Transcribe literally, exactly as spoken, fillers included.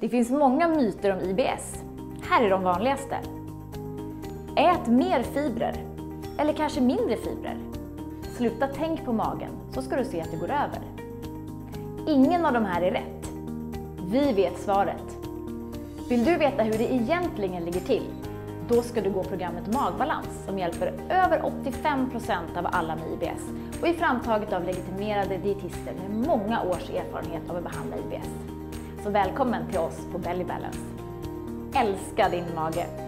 Det finns många myter om I B S. Här är de vanligaste. Ät mer fibrer, eller kanske mindre fibrer. Sluta tänk på magen, så ska du se att det går över. Ingen av de här är rätt. Vi vet svaret. Vill du veta hur det egentligen ligger till? Då ska du gå programmet Magbalans som hjälper över åttiofem procent av alla med I B S och är framtaget av legitimerade dietister med många års erfarenhet av att behandla I B S. Så välkommen till oss på Belly Balance. Älska din mage!